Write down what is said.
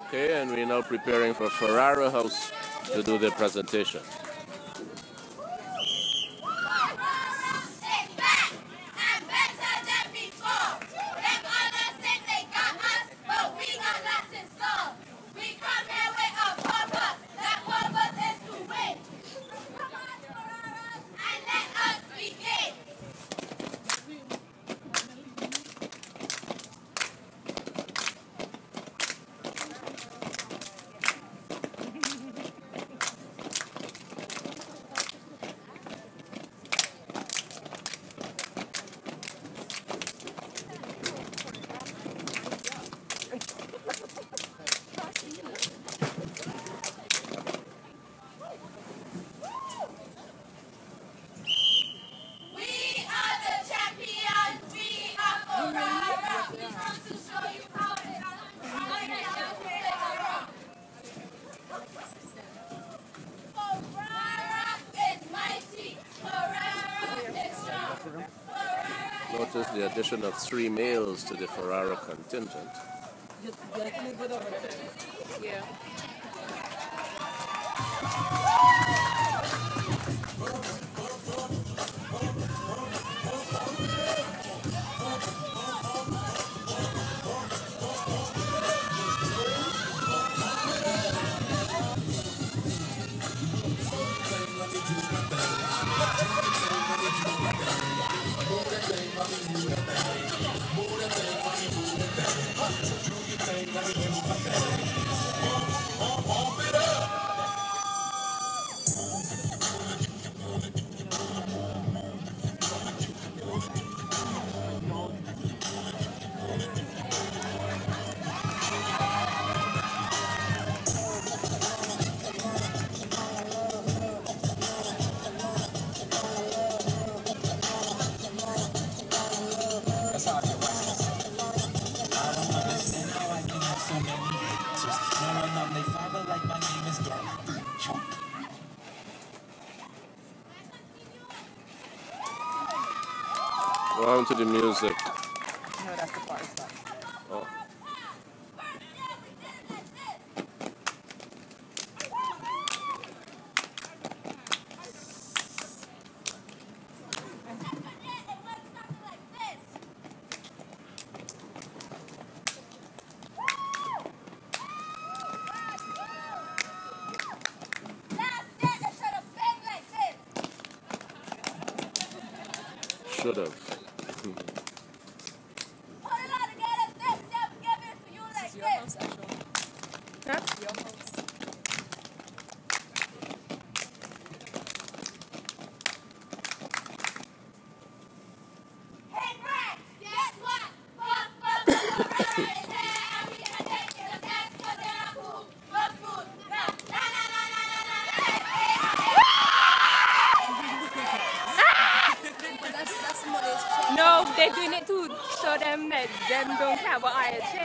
Okay, and we're now preparing for Farara House to do the presentation. Notice the addition of 3 males to the Farara contingent. Yeah. Go on to the music. No, that's the part stuff. Oh. Should have. This is your house, actually. Huh? Your house. No, they're doing it to show them that them don't have an eye.